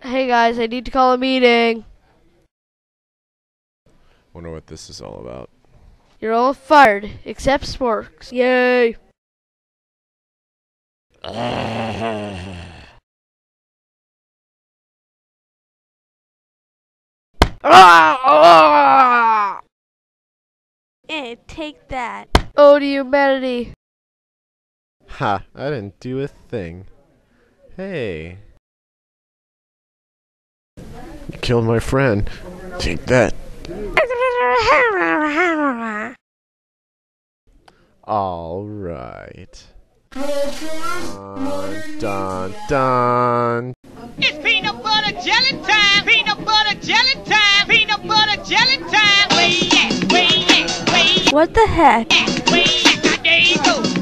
Hey guys, I need to call a meeting. Wonder what this is all about. You're all fired, except Sporks. Yay! Take that. Oh, to humanity. Ha! I didn't do a thing. Hey. You killed my friend. Take that. Alright. Dun dun. It's peanut butter jelly time. Peanut butter jelly time. Peanut butter jelly time. Way yeah, way yeah, way yeah. What the heck? Way yeah, there you go.